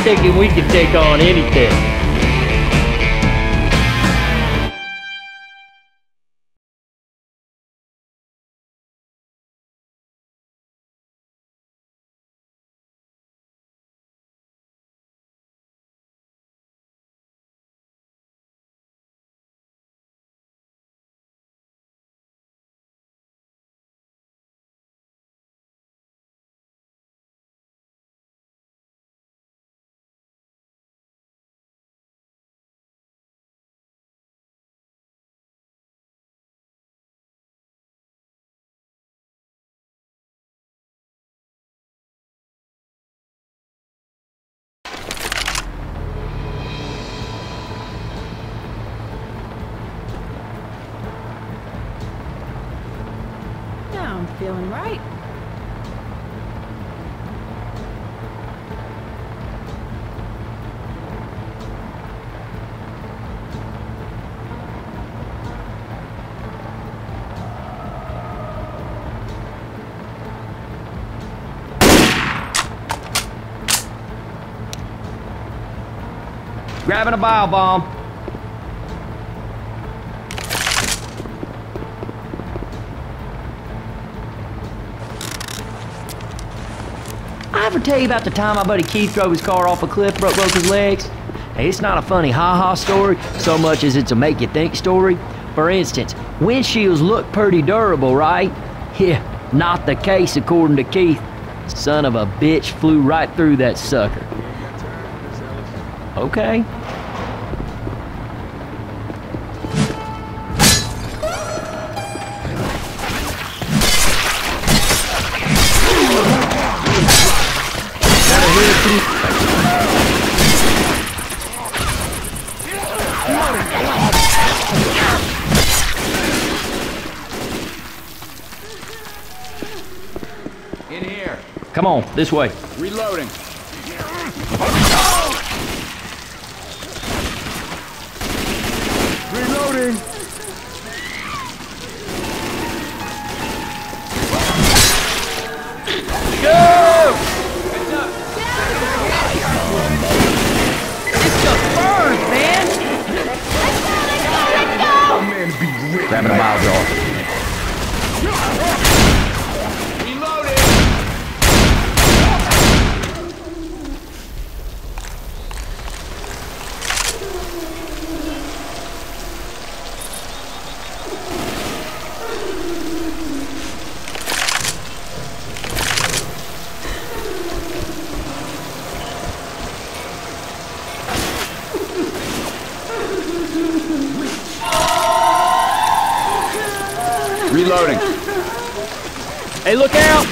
thinking we can take on anything. Now I'm feeling right. Grabbing a bile bomb. I ever tell you about the time my buddy Keith drove his car off a cliff, broke both his legs? Hey, it's not a funny ha-ha story so much as it's a make-you-think story. For instance, windshields look pretty durable, right? Yeah, not the case according to Keith. Son of a bitch flew right through that sucker. Okay. In here. Come on, this way. Reloading. Reloading. Go! It's the bird, man! Grabbing a mile jar. Reloading. Reloading. Hey, look out!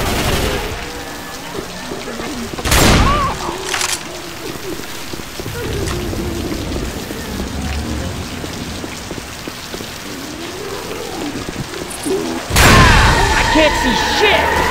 I can't see shit!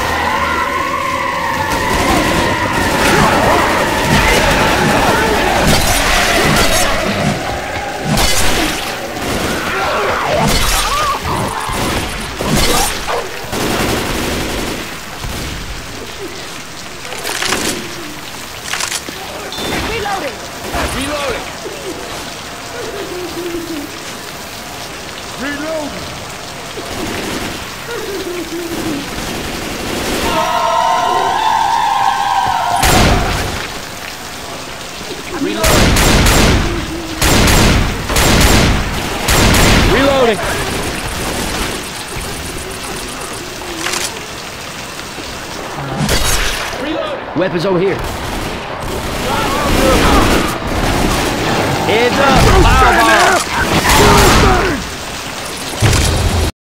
Reloading. Weapons over here. Heads up.